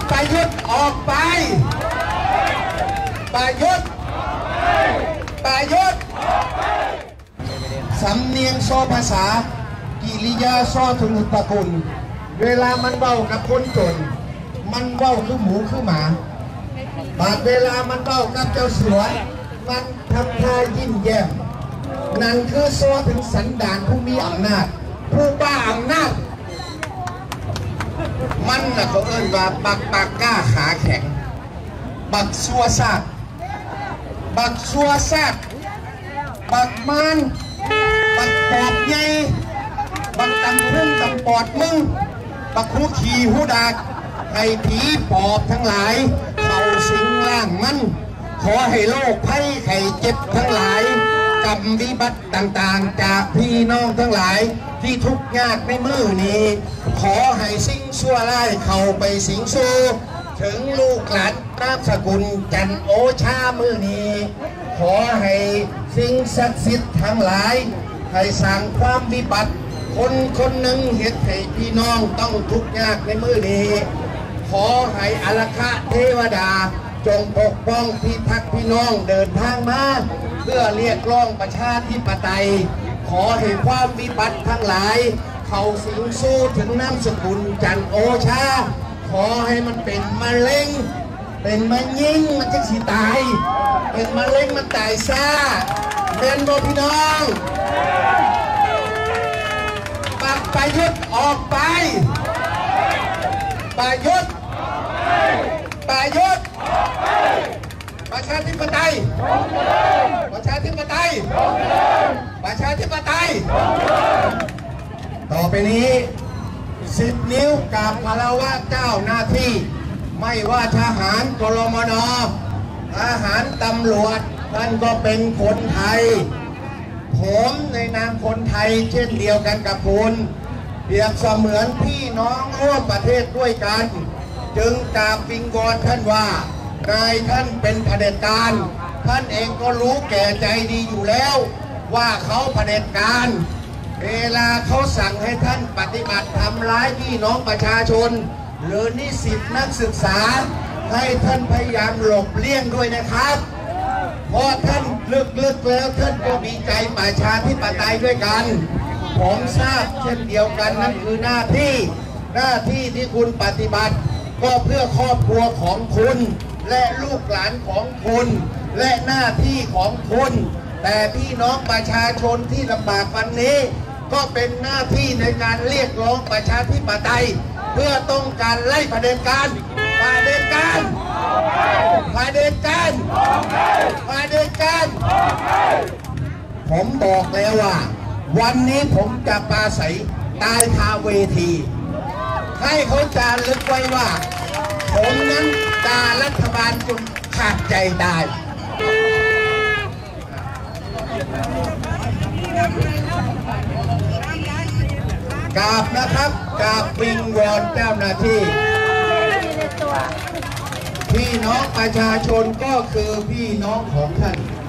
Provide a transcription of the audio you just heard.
ประยุทธ์ออกไปประยุทธ์ประยุทธ์สำเนียงโซภาษากิริยาโซถึงตะกุลเวลามันเบ้ากับคนจนมันเบ้าคือหมูคือหมาบาดเวลามันเบ้ากับเจ้าสัวมันทำท่ายิ้มแย้มนั่นคือโซถึงสันดานผู้มีอำนาจผู้บ้าอำนาจมันน่ะเขาเอิ้นว่าบักปากกล้าขาแข็งบักซัวซากบักซัวซากบักมันบักปอบใหญ่บักตำพุ่งตำปอดมึงบักหูขี่หูดากให้ผีปอบทั้งหลายเขาสิงร่างมันขอให้โรคภัยไข้เจ็บทั้งหลายกรรมวิบัติต่างๆจากพี่น้องทั้งหลายที่ทุกข์ยากในมือนี้ขอให้สิ่งชั่วร้ายเข้าไปสิงสู่ถึงลูกหลานนามสกุลจันโอชามือนี้ขอให้สิ่งศักดิ์สิทธิ์ทั้งหลายให้สร้างความวิบัติคนคนหนึ่งเหตุให้พี่น้องต้องทุกข์ยากในมือนี้ขอให้อลคะเทวดาจงปกป้องพิทักษ์พี่น้องเดินทางมาเพื่อเรียกร้องประชาธิปไตยขอให้ความวิบัติทั้งหลายเข้าสิงสู่ถึงนามสกุลจันโอชาขอให้มันเป็นมะเร็งเป็นมะยิงมันจะสิตายเป็นมะเร็งมันตายซาเป็นบ่พี่น้องปักประยุทธ์ออกไปประยุทธ์ประยุทธ์ประชาธิปไตยประชาธิปไตยประชาธิปไตยต่อไปนี้10 นิ้วกับคารวะเจ้าหน้าที่ไม่ว่าทหารกรมน.ทหารตำรวจท่านก็เป็นคนไทยผมในนามคนไทยเช่นเดียวกันกับคุณเปรียบเสมือนพี่น้องร่วมประเทศด้วยกันจึงกราบวิงวอนท่านว่านายท่านเป็นเผด็จการท่านเองก็รู้แก่ใจดีอยู่แล้วว่าเขาเผด็จการเวลาเขาสั่งให้ท่านปฏิบัติทำร้ายพี่น้องประชาชนหรือนิสิตนักศึกษาให้ท่านพยายามหลบเลี่ยงด้วยนะครับเพราะท่านลึกๆแล้วท่านก็มีใจประชาธิปไตยด้วยกันผมทราบเช่นเดียวกันนั่นคือหน้าที่ที่คุณปฏิบัติก็เพื่อครอบครัวของคุณและลูกหลานของคุณและหน้าที่ของคุณแต่พี่น้องประชาชนที่ลำบากวันนี้ก็เป็นหน้าที่ในการเรียกร้องประชาธิปไตยเพื่อต้องการไล่เผด็จการเผด็จการเผด็จการเผด็จการผมบอกแล้วว่าวันนี้ผมจะปราศัยตายคาเวทีให้เขาจารึกไว้ว่าผมนั้นด่ารัฐบาลจนขาดใจตายกราบนะครับกราบวิงวอนเจ้าหน้าที่พี่น้องประชาชนก็คือพี่น้องของท่าน